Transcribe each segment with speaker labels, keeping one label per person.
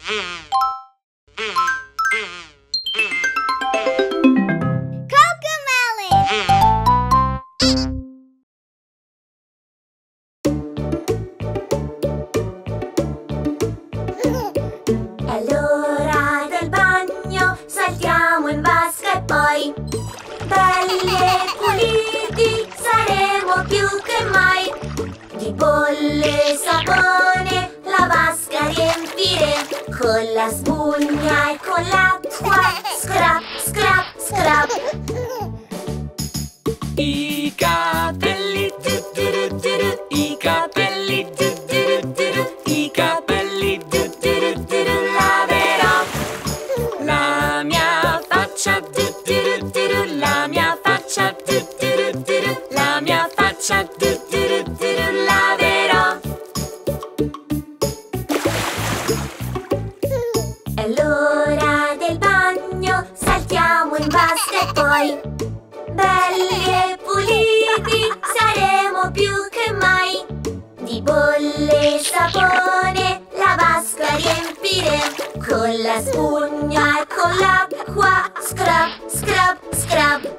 Speaker 1: È l'ora del bagno, saltiamo in vasca e poi belli e puliti saremo più che mai. Di bolle e sapone la vasca riempire, con la spugna e con l'acqua, scrap, scrap, scrap.
Speaker 2: I capelli, i capelli, i capelli, laverò. La mia faccia, la mia faccia, la mia faccia, laverò.
Speaker 1: È l'ora del bagno, saltiamo in vasca e poi belli e puliti saremo più che mai. Di bolle e sapone la vasca riempire, con la spugna e con l'acqua, scrub, scrub, scrub.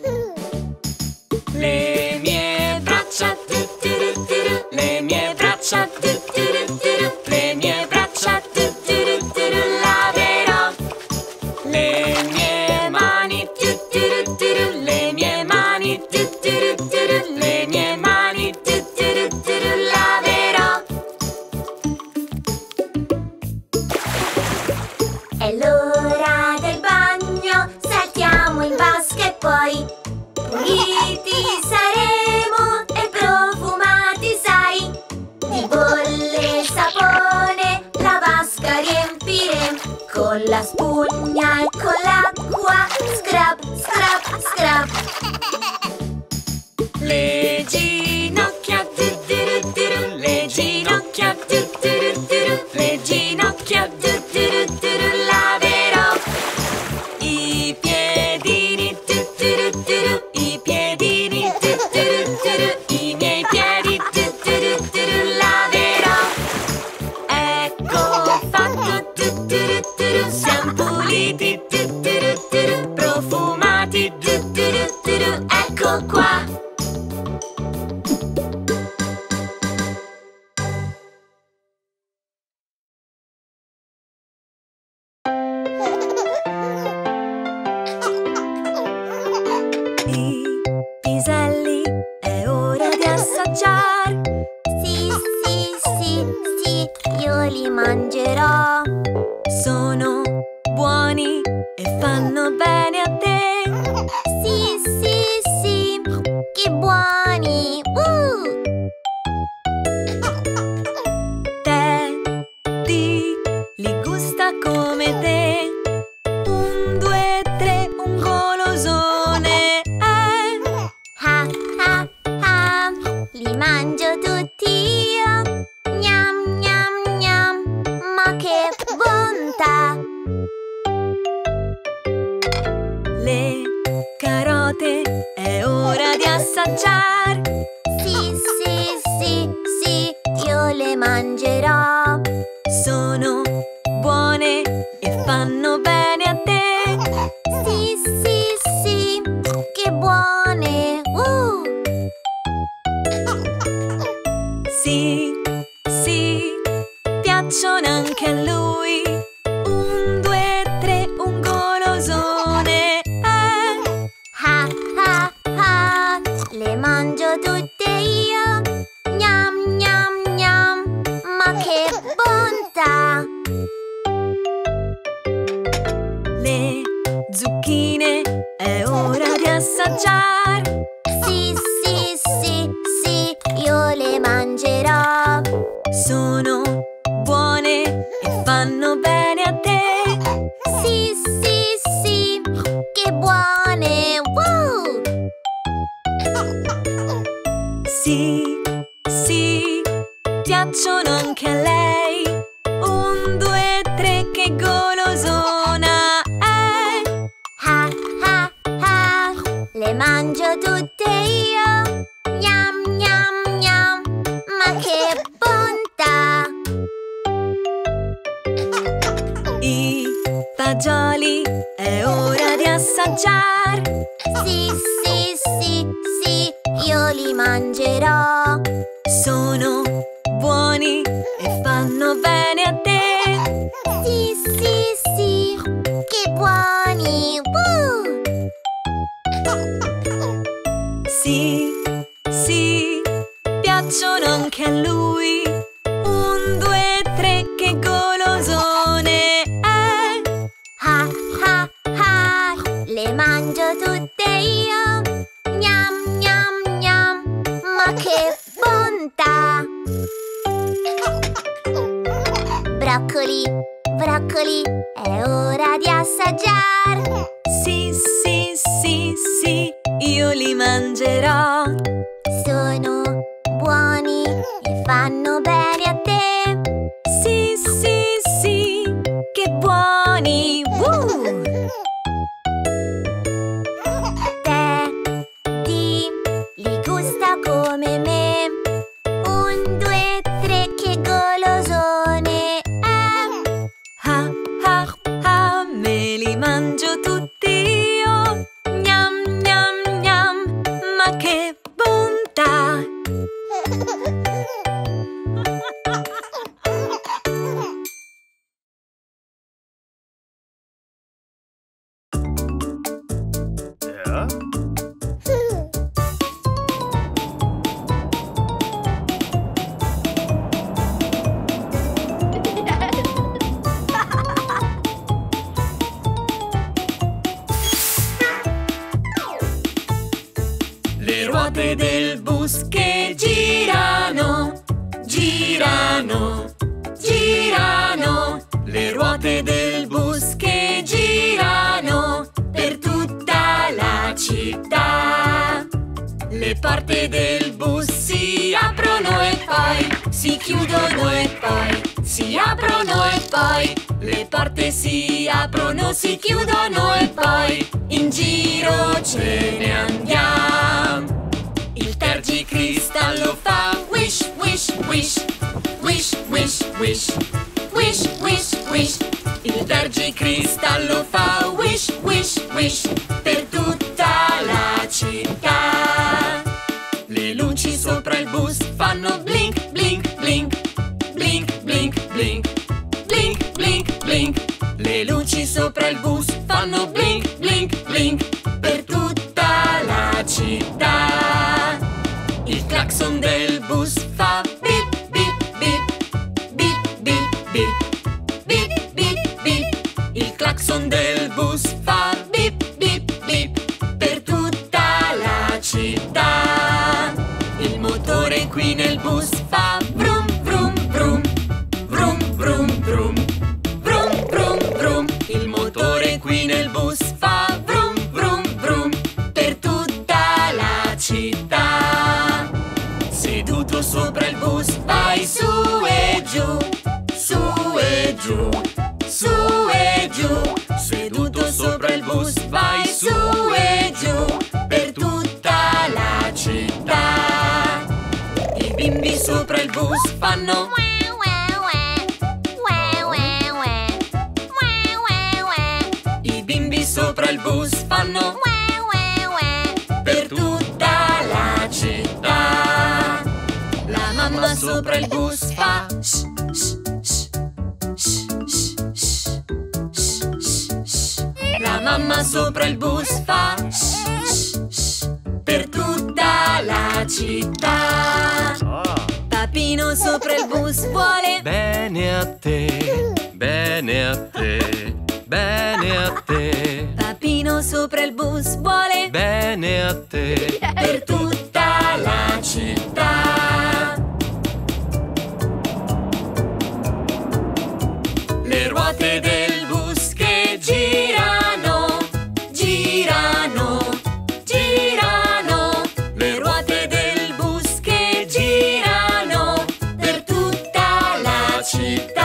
Speaker 2: Le mie braccia, le mie braccia, le mie braccia, laverò. Le mie mani, le mie mani, le mie mani, laverò.
Speaker 1: È l'ora del bagno, saltiamo in vasca e poi puliti saremo e profumati, sai. Di bolle e sapone la vasca riempire, con la spugna e con l'acqua, scrub, scrub, scrub.
Speaker 2: Le ginocchia, le ginocchia, le ginocchia, laverò. I piedini, i piedini, i miei piedi, laverò. Ecco fatto, siamo puliti, profumati, ecco qua. I piselli è ora di assaggiare.
Speaker 1: Sì, sì, sì, sì, io li mangerò.
Speaker 2: Sono buoni e fanno bene a te.
Speaker 1: Sì, sì, sì, che buoni!
Speaker 2: Teddy li gusta come te. 1, 2, 3, un golosone è.
Speaker 1: Ah, ah, ah, li mangio tutti io. Gnam, gnam, gnam, ma che bontà!
Speaker 2: Le carote è ora di assaggiare.
Speaker 1: Sì, sì, sì, sì, io le mangerò.
Speaker 2: Sono buone e fanno bene a te.
Speaker 1: Sì, sì, sì, che buone!
Speaker 2: Sì, sì, piacciono anche a lui. 1, 2, 3, un golosone è.
Speaker 1: Ah, ah, ah, le mangio tutte io. Gnam, gnam, gnam, ma che bontà!
Speaker 2: Le zucchine è ora di assaggiare.
Speaker 1: Sì, sì, sì, sì, io le mangerò.
Speaker 2: Sono buone e fanno bene a te.
Speaker 1: Sì, sì, sì, che buone!
Speaker 2: Sì, sì, piacciono anche a lei. 1, 2, 3, che golosona è.
Speaker 1: Ah, ah, ah, le mangio tutte io. Gnam, gnam, gnam, ma che bontà!
Speaker 2: I fagioli è ora di assaggiare.
Speaker 1: Sì, sì, sì, sì, io li mangerò.
Speaker 2: Sono buoni e fanno bene a te.
Speaker 1: Sì, sì, sì, che buoni!
Speaker 2: Sì, sì, piacciono anche a lui. 1, 2, 3, che golosone è!
Speaker 1: Ah, ah, ah, le mangio tutte io. Gnam, gnam, gnam, ma che bontà! Broccoli, broccoli, è ora di assaggiare.
Speaker 2: Sì, sì, sì, sì, io li mangerò.
Speaker 1: Sono buoni e fanno bene a te.
Speaker 2: Sì, sì, sì, che buoni!
Speaker 1: Teddy li gusta come me. 1, 2, 3, che golosone è!
Speaker 2: Ah, ah, ah, me li mangio tutti io. Gnam, gnam, gnam, ma che bontà! Le ruote del bus che girano, girano, girano. Le ruote del bus che girano per tutta la città. Le porte del bus si aprono e poi si chiudono e poi si aprono e poi le porte si aprono, si chiudono e poi in giro ce ne andiamo. Il tergicristallo fa wish, wish, wish, wish, wish, wish, wish, wish, wish. Il tergicristallo fa wish, wish, wish per tutta la città. Le luci sopra il bus fanno blink, blink, blink, blink, blink, blink, blink, blink, blink. Le luci sopra il bus fanno blink, blink, blink per tutta la città. Il clacson del bus fa bip, bip, bip, bip, bip, bip, bip, bip, bip. Il clacson del bus fa bip, bip, bip per tutta la città. Il motore qui nel bus fa vrum, vrum, vrum, vrum, vrum, vrum, vrum, vrum, vrum. Il motore qui nel bus fa vrum, vrum, vrum per tutta la città. Seduto sopra il bus vai su e giù, su e giù, su e giù. Seduto sopra il bus vai su e giù per tutta la città. I bimbi sopra il bus fanno I bimbi sopra il bus fanno per tutta la città. La mamma sopra il bus fa shh, shh, shh, shh, shh, shh, shh, shh. La mamma sopra il bus fa shh, shh, shh, per tutta la città. Papino sopra il bus vuole
Speaker 3: bene a te, bene a te, bene a te.
Speaker 2: Papino sopra il bus vuole
Speaker 3: Bene a te
Speaker 2: per tutta la città. Le ruote del bus che girano, girano, girano. Le ruote del bus che girano per tutta la città.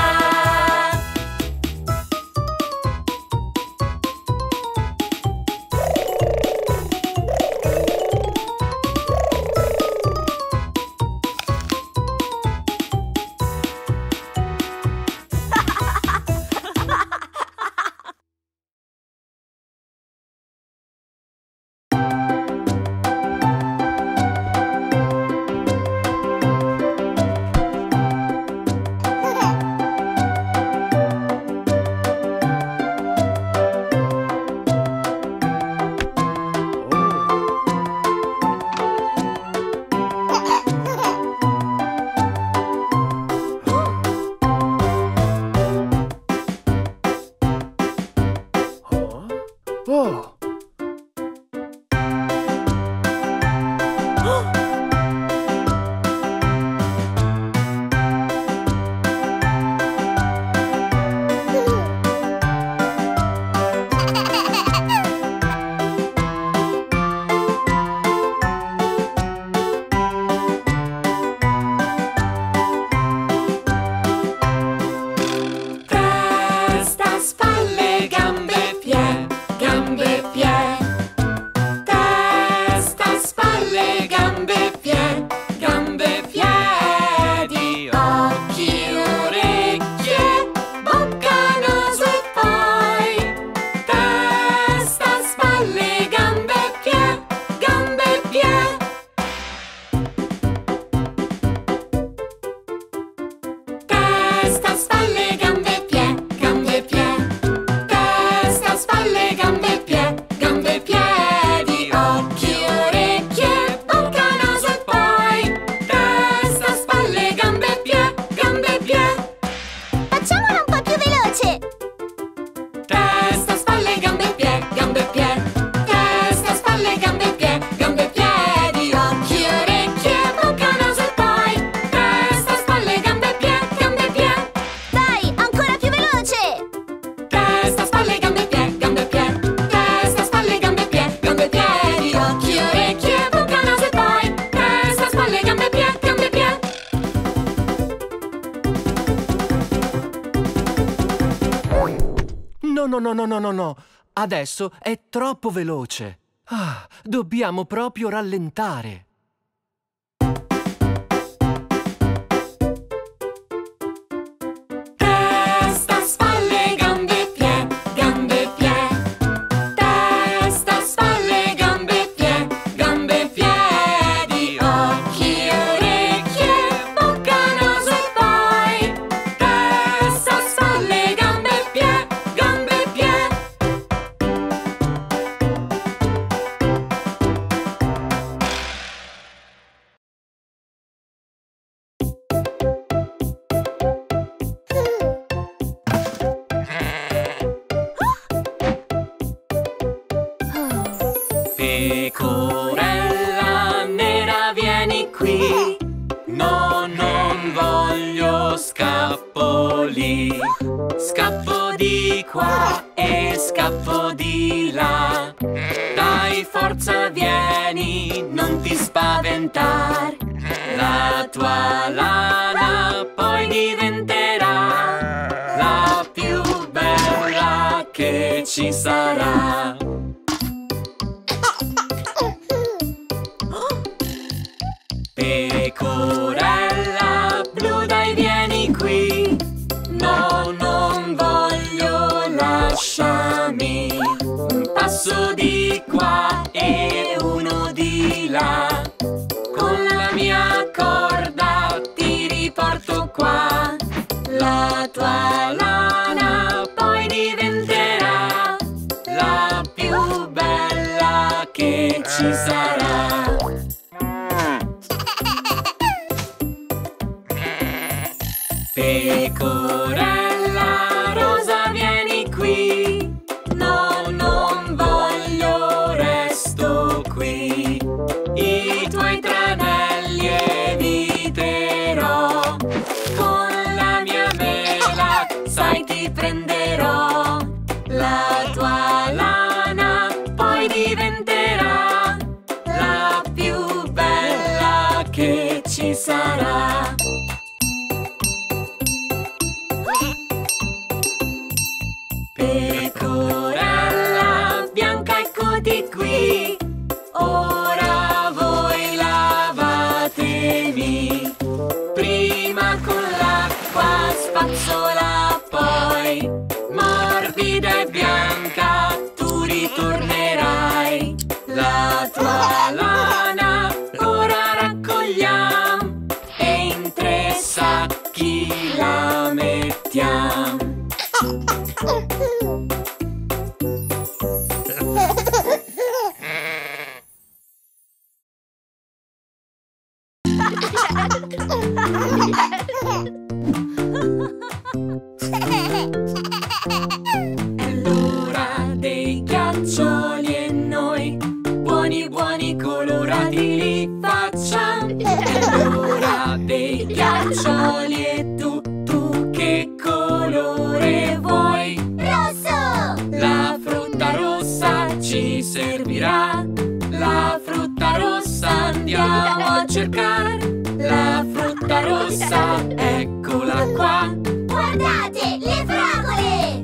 Speaker 3: No. Adesso è troppo veloce. Dobbiamo proprio rallentare.
Speaker 2: Testa, spalle, gambe, piedi. Testa, spalle, gambe, piedi. Occhi, orecchie, bocca, naso e poi. Testa, spalle, gambe, piedi. Pecorella nera, vieni qui. No, non voglio scappoli. Scappo di qua e scappo di là. Dai, forza, vieni, non ti spaventar. La tua lana poi diventerà la più bella che ci sarà. Pecorella blu, dai, vieni qui. No, non voglio, lasciami. Un passo di qua e uno di là. Con la mia corda ti riporto qua. La tua lana poi diventerà la più bella che ci sarà. Pecorella rosa, vieni qui. No, non voglio, resto qui. I tuoi tranelli eviterò. Con la mia mela, sai, ti prenderò. La tua lana poi diventerà la più bella che ci sarà. Pecorella bianca, eccoti qui. Ora voi lavatemi. Prima con l'acqua, spazzola poi. Morbida e bianca, tu ritornerai. La tua lana ora raccogliamo e in 3 sacchi la mettiamo. È l'ora dei ghiaccioli e noi buoni colorati li facciamo. È l'ora dei ghiaccioli e tu che colore vuoi?
Speaker 1: Rosso!
Speaker 2: La frutta rossa ci servirà. La frutta rossa andiamo a cercare. La frutta rossa, eccola qua.
Speaker 1: Guardate, le fragole!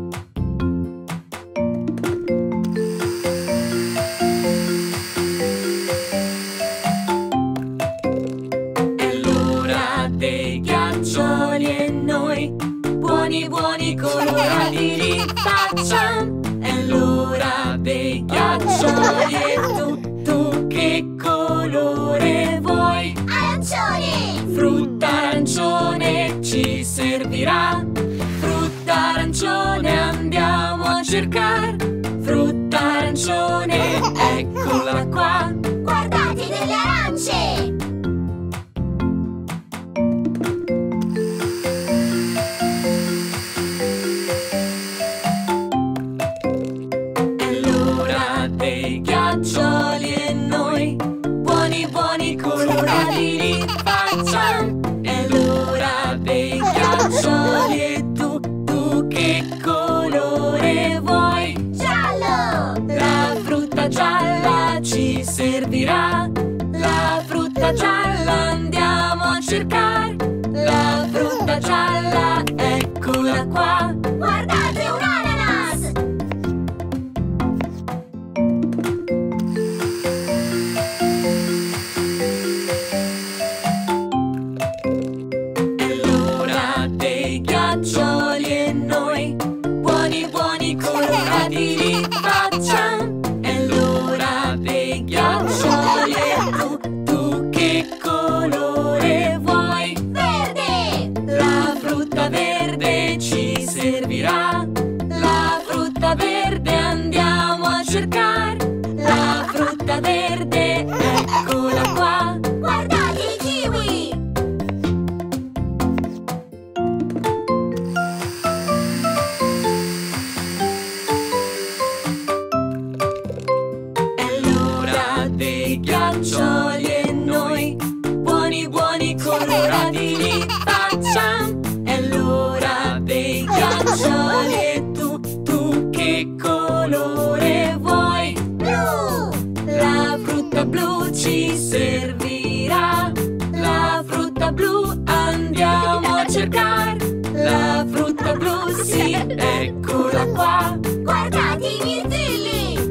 Speaker 2: È l'ora dei ghiaccioli e noi buoni colorati li facciamo. È l'ora dei ghiaccioli e tu che colore vuoi?
Speaker 1: Arancione!
Speaker 2: Frutta arancione ci servirà. Frutta arancione andiamo a cercare. Frutta arancione, eccola qua.
Speaker 1: Guardate, delle arance!
Speaker 2: È l'ora dei ghiaccioli e noi buoni colorati li facciamo. È l'ora dei ghiaccioli e tu che colore vuoi?
Speaker 1: Giallo!
Speaker 2: La frutta gialla ci servirà. La frutta gialla andiamo a cercare. La frutta gialla, eccola qua.
Speaker 1: Guardate, un ananas!
Speaker 2: ghiaccioli e tu che colore vuoi?
Speaker 1: Blu!
Speaker 2: La frutta blu ci servirà. La frutta blu andiamo a cercare. La frutta blu, sì, eccola qua.
Speaker 1: Guardate i mirtilli!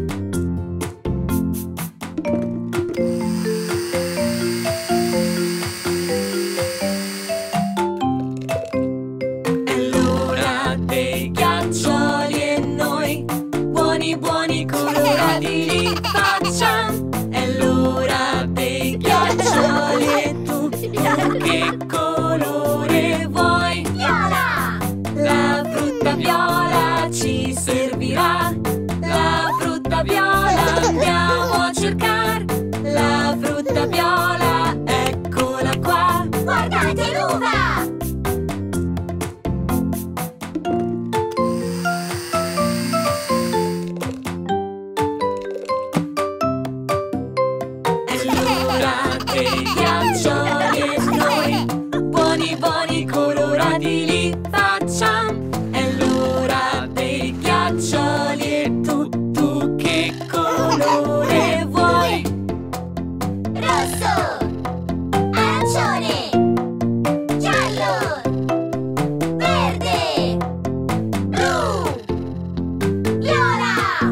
Speaker 2: È l'ora dei ghiaccioli e noi buoni buoni colorati li facciamo. È l'ora dei ghiaccioli e tu che colore vuoi?
Speaker 1: Viola!
Speaker 2: La frutta viola ci servirà. La frutta viola andiamo a cercare. La frutta viola, eccola qua.
Speaker 1: Guardate l'uva!
Speaker 2: È l'ora dei ghiaccioli e noi buoni buoni colorati li facciamo. È l'ora dei ghiaccioli e tu che colore vuoi?
Speaker 1: Rosso! Arancione! Giallo! Verde! Blu! Viola!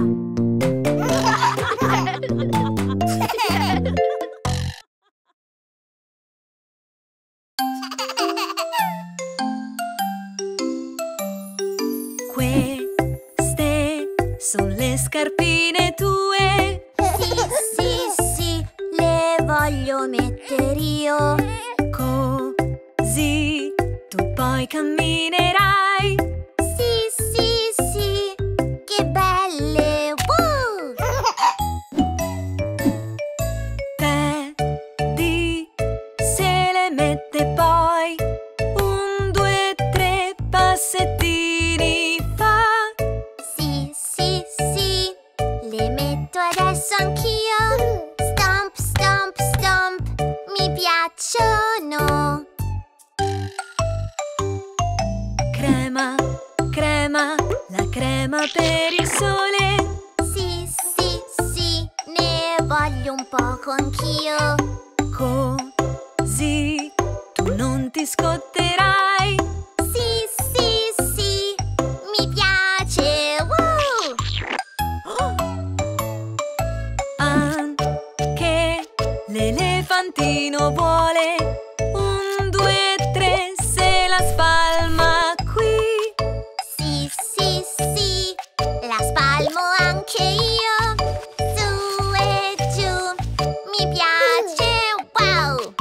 Speaker 2: Queste sono le scarpine tue.
Speaker 1: Sì, sì, sì, le voglio mettere io.
Speaker 2: Così tu poi camminerai.
Speaker 1: Sì, sì, sì, che belle!
Speaker 2: Teddy se le mette poi. 1, 2, 3 passettini fa.
Speaker 1: Sì, sì, sì, le metto adesso anch'io. Stomp, stomp, stomp, mi piacciono.
Speaker 2: Crema, crema, la crema per il sole.
Speaker 1: Sì, sì, sì, ne voglio un poco anch'io.
Speaker 2: Così tu non ti scotterai.
Speaker 1: Sì, sì, sì, mi piace.
Speaker 2: Anche l'elefantino vuole. 1, 2, 3 se la spalma qui.
Speaker 1: Sì, sì, sì, la spalmo anche io. Su e giù, mi piace. Wow!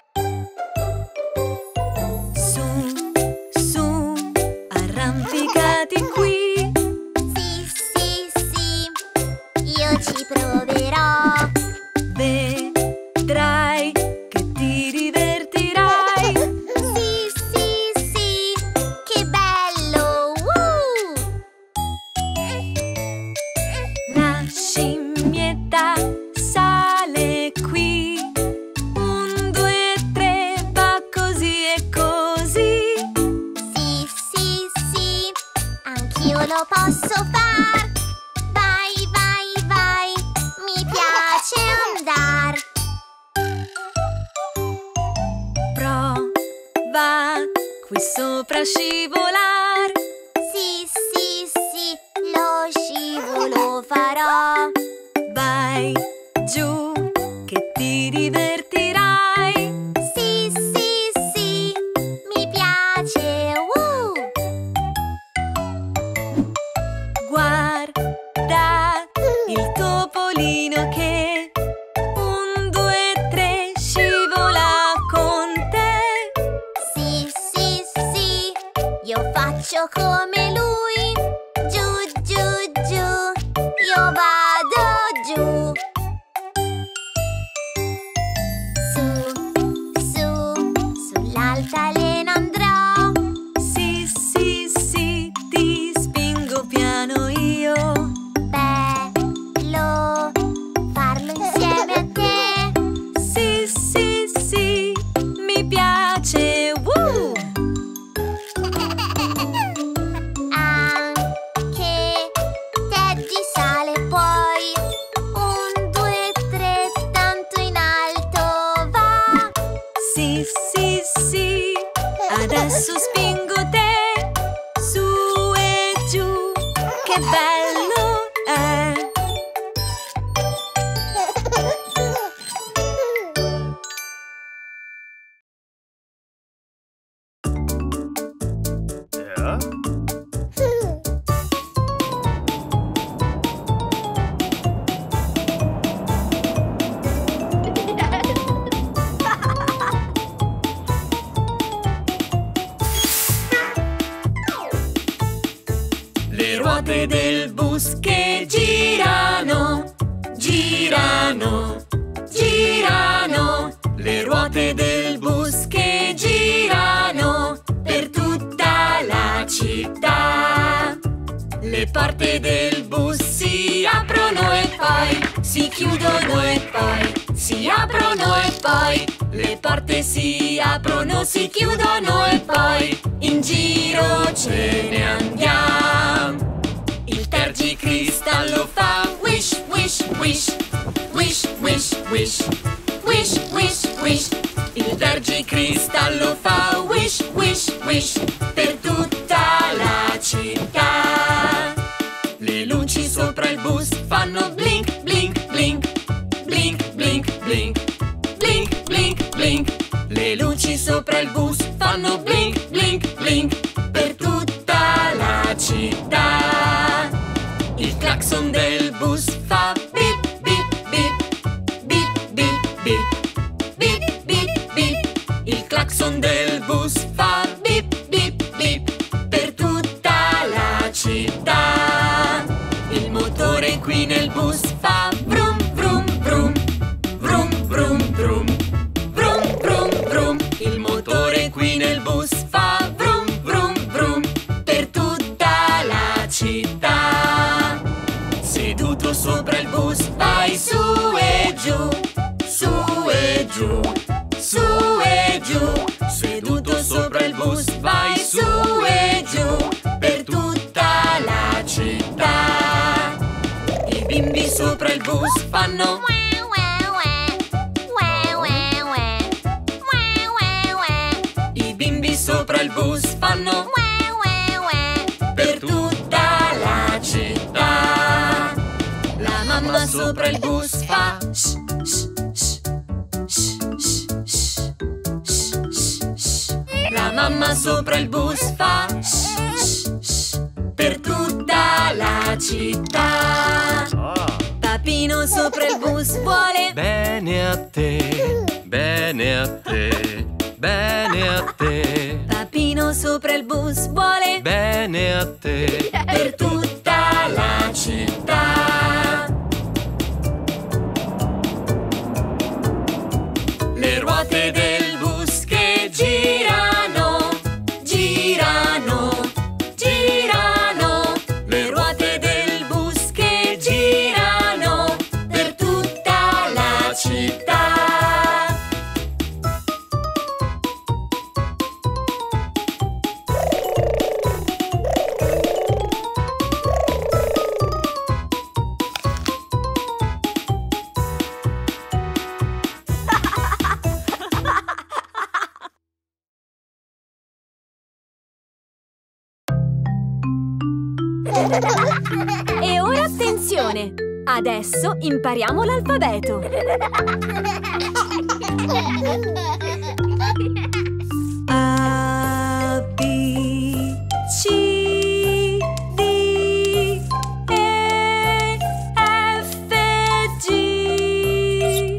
Speaker 2: Su, su, arrampicati qui.
Speaker 1: Sì, sì, sì, io ci proverò.
Speaker 2: Vedrai che ti divertirai.
Speaker 1: Sì, sì, sì, che bello!
Speaker 2: La scimmietta sale qui. 1, 2, 3 va così e così.
Speaker 1: Sì, sì, sì, anch'io lo posso far. Vai, vai, vai, mi piace andar.
Speaker 2: Prova qui sopra a scivolar.
Speaker 1: Sì, sì, sì, lo scivolo farò.
Speaker 2: Vai giù che ti divertirai.
Speaker 1: Sì, sì, sì, mi piace.
Speaker 2: Guarda il topolino che 1, 2, 3 scivola con te.
Speaker 1: Sì, sì, sì, io faccio come lui. Giù, giù, giù, io vado giù. Su, su, sull'altalena andrò.
Speaker 2: Sì, sì, sì, ti spingo piano io.
Speaker 1: Bello farlo insieme a te.
Speaker 2: Sì, sì, sì, mi piace.
Speaker 1: che bello è!
Speaker 2: Le ruote del bus che girano, girano, girano. Le ruote del bus che girano per tutta la città. Le porte del bus si aprono e poi si chiudono e poi si aprono e poi le porte si aprono, si chiudono e poi in giro ce ne andiamo. Il tergicristallo fa wish, wish, wish, wish, wish, wish, wish, wish, wish. Il tergicristallo fa wish, wish, wish per tutta la città. Le luci sopra il bus fanno blink, blink, blink, blink, blink, blink, blink, blink, blink. Le luci sopra il bus fanno blink, blink, blink per tutta la città. Il clacson del bus fa bip, bip, bip, bip, bip, bip, bip, bip, bip. Il clacson del bus fa bip, bip, bip per tutta la città. Il motore qui nel bus fa brum, brum, brum, brum, brum, brum, brum, brum, brum. Il motore qui nel bus fa brum, brum, brum per tutta la città. Seduto sopra il bus vai su e giù, su e giù, su e giù. Seduto sopra il bus vai su e giù per tutta la città. I bimbi sopra il bus fanno i bimbi sopra il bus fanno per tutta la città. La mamma sopra il bus fa shh, shh, shh, shh, shh, shh, shh. La mamma sopra il bus fa shh, shh, shh, per tutta la città. Papino sopra il bus vuole
Speaker 3: bene a te, bene a te, bene a te.
Speaker 1: Papino sopra il bus vuole
Speaker 3: bene a te
Speaker 2: per tutta la città. Le ruote del bus che girano, girano, girano. Le ruote del bus che girano per tutta la città.
Speaker 1: E ora attenzione! Adesso impariamo l'alfabeto. A, B, C, D, E, F, G,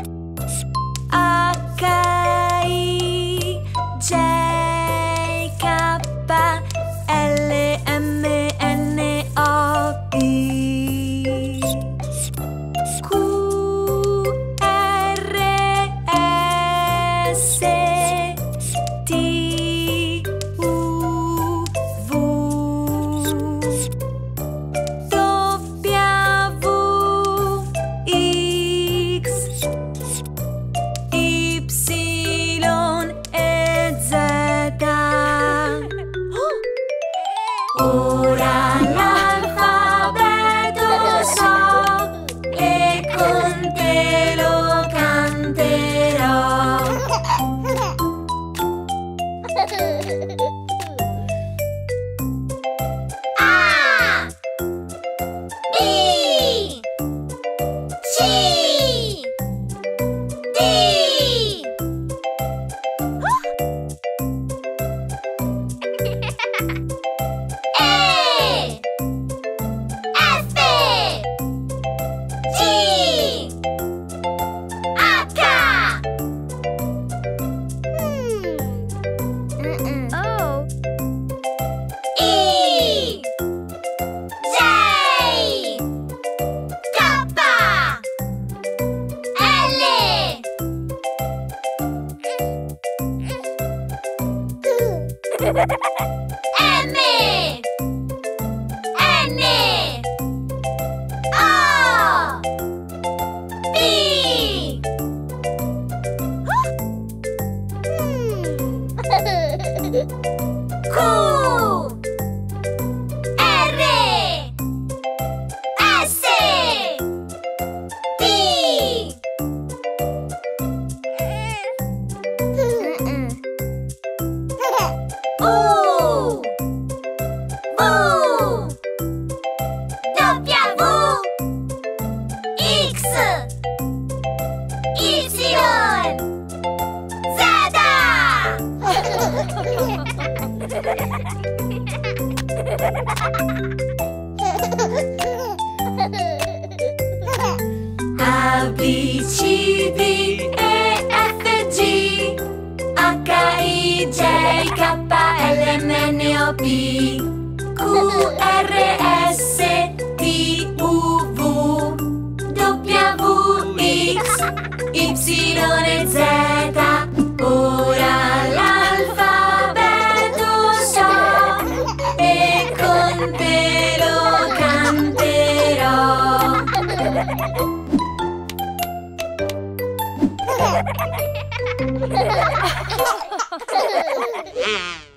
Speaker 1: H, I, J, K, L, M, N, O, P, Q, R, S, T, U, V, W, X, Y e Z. Ora l'alfabeto so e con te lo canterò. A, M, N, O, P, Q, R, S, T, U, V, W, X, Y, A, B, C, D, E, F, G, H, I, J, K, L, M, N, O, P, Q, R, S, T, U, V, W, X, Y, Z. Ora l'alfabeto so e con te lo canterò.